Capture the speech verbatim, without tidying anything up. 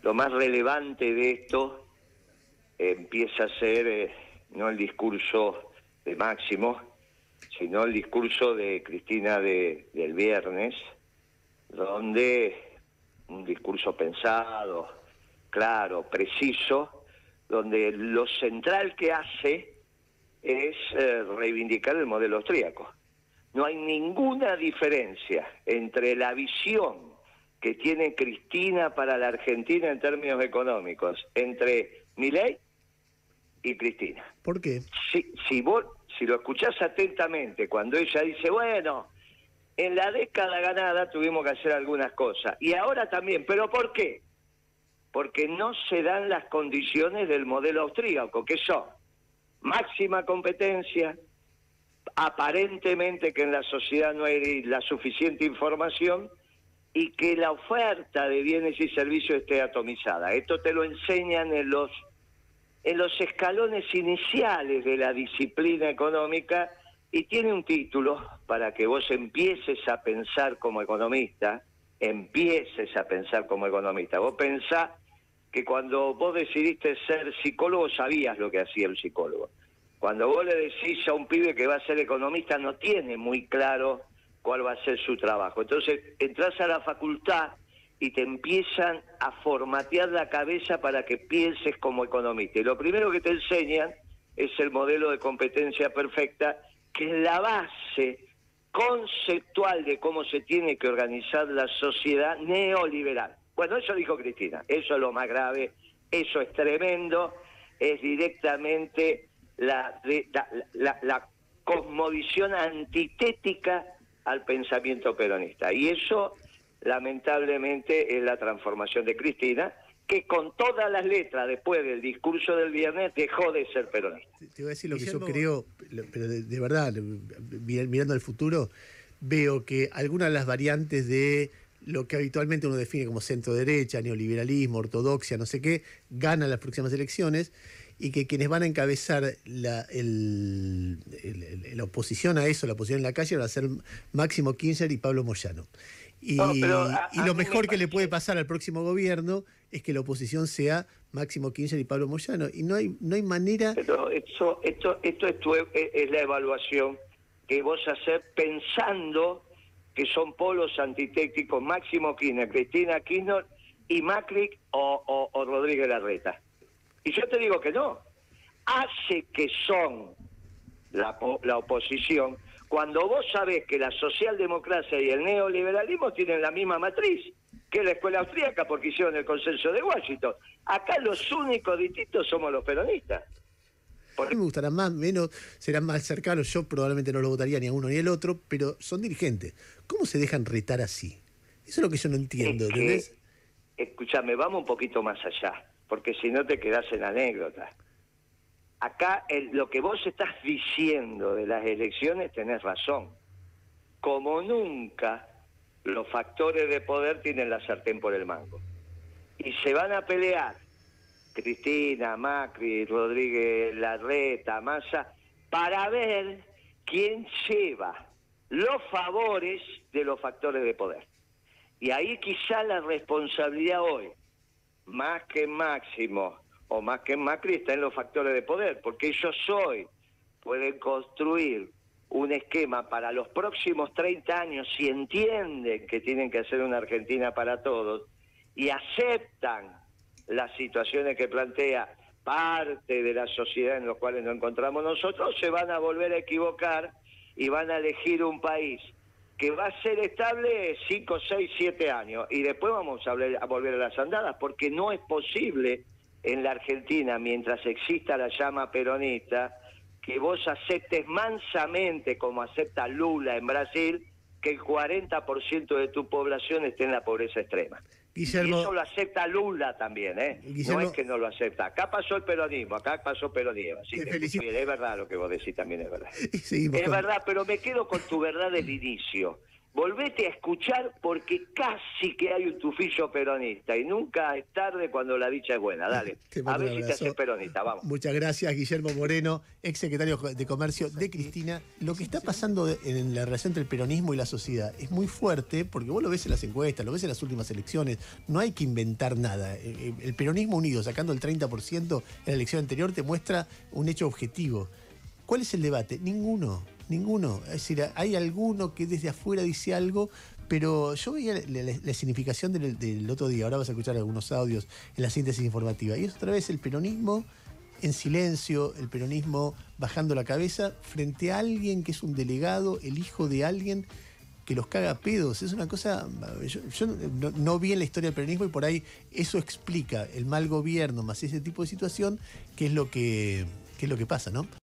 lo más relevante de esto eh, empieza a ser eh, no el discurso de Máximo, sino el discurso de Cristina de, del viernes, donde un discurso pensado, claro, preciso, donde lo central que hace es eh, reivindicar el modelo austríaco. No hay ninguna diferencia entre la visión que tiene Cristina para la Argentina en términos económicos, entre Milei y Cristina. ¿Por qué? Si, si vos, si lo escuchás atentamente, cuando ella dice, bueno, en la década ganada tuvimos que hacer algunas cosas, y ahora también, ¿pero por qué? Porque no se dan las condiciones del modelo austríaco, que son máxima competencia, aparentemente que en la sociedad no hay la suficiente información, y que la oferta de bienes y servicios esté atomizada. Esto te lo enseñan en los, en los escalones iniciales de la disciplina económica, y tiene un título para que vos empieces a pensar como economista, empieces a pensar como economista. Vos pensás que cuando vos decidiste ser psicólogo sabías lo que hacía el psicólogo. Cuando vos le decís a un pibe que va a ser economista no tiene muy claro cuál va a ser su trabajo. Entonces entras a la facultad y te empiezan a formatear la cabeza para que pienses como economista. Y lo primero que te enseñan es el modelo de competencia perfecta, que es la base conceptual de cómo se tiene que organizar la sociedad neoliberal. Bueno, eso dijo Cristina, eso es lo más grave, eso es tremendo, es directamente la, la, la, la cosmovisión antitética al pensamiento peronista. Y eso, lamentablemente, es la transformación de Cristina, que con todas las letras, después del discurso del viernes, dejó de ser peronista. Te voy a decir lo que yo creo, pero de, de verdad, mirando al futuro, veo que algunas de las variantes de lo que habitualmente uno define como centro-derecha, neoliberalismo, ortodoxia, no sé qué, ganan las próximas elecciones, y que quienes van a encabezar la, el, el, la oposición a eso, la oposición en la calle, van a ser Máximo Kirchner y Pablo Moyano. Y, no, pero a, y lo mejor que le puede pasar al próximo gobierno es que la oposición sea Máximo Kirchner y Pablo Moyano. Y no hay no hay manera... Pero esto, esto, esto es, tu, es la evaluación que vos haces pensando que son polos antitécticos, Máximo Kirchner, Cristina Kirchner y Macri o, o, o Rodríguez Larreta. Y yo te digo que no. Hace que son la, la oposición cuando vos sabés que la socialdemocracia y el neoliberalismo tienen la misma matriz que la escuela austríaca, porque hicieron el consenso de Washington. Acá los únicos distintos somos los peronistas. A mí me gustarán más, menos, serán más cercanos. Yo probablemente no lo votaría ni a uno ni al otro, pero son dirigentes. ¿Cómo se dejan retar así? Eso es lo que yo no entiendo, es ¿entendés? Escúchame, vamos un poquito más allá, porque si no te quedás en anécdota. Acá el, lo que vos estás diciendo de las elecciones tenés razón. Como nunca, los factores de poder tienen la sartén por el mango. Y se van a pelear Cristina, Macri, Rodríguez Larreta, Massa, para ver quién lleva los favores de los factores de poder. Y ahí quizá la responsabilidad hoy, más que Máximo o más que Macri, está en los factores de poder, porque ellos hoy pueden construir un esquema para los próximos treinta años si entienden que tienen que hacer una Argentina para todos y aceptan las situaciones que plantea parte de la sociedad en los cuales nos encontramos nosotros, se van a volver a equivocar y van a elegir un país que va a ser estable cinco, seis, siete años y después vamos a, hablar, a volver a las andadas, porque no es posible en la Argentina, mientras exista la llama peronista, que vos aceptes mansamente, como acepta Lula en Brasil, que el cuarenta por ciento de tu población esté en la pobreza extrema. Guillermo, y eso lo acepta Lula también, ¿eh? Guillermo, no es que no lo acepta. Acá pasó el peronismo, acá pasó peronismo. Así que, felicito. Es verdad lo que vos decís, también es verdad. Es con... verdad, pero me quedo con tu verdad del inicio. volvete a escuchar porque casi que hay un tufillo peronista y nunca es tarde cuando la dicha es buena. Dale, a ver si te haces peronista, vamos. Muchas gracias, Guillermo Moreno, ex secretario de Comercio de Cristina. Lo que está pasando en la relación entre el peronismo y la sociedad es muy fuerte porque vos lo ves en las encuestas, lo ves en las últimas elecciones, no hay que inventar nada. El peronismo unido, sacando el treinta por ciento en la elección anterior, te muestra un hecho objetivo. ¿Cuál es el debate? Ninguno. Ninguno. Es decir, hay alguno que desde afuera dice algo, pero yo veía la, la, la significación del, del otro día. Ahora vas a escuchar algunos audios en la síntesis informativa. Y es otra vez el peronismo en silencio, el peronismo bajando la cabeza frente a alguien que es un delegado, el hijo de alguien que los caga a pedos. Es una cosa... Yo, yo no, no vi en la historia del peronismo y por ahí eso explica el mal gobierno más ese tipo de situación, que es lo que, que es lo que pasa, ¿no?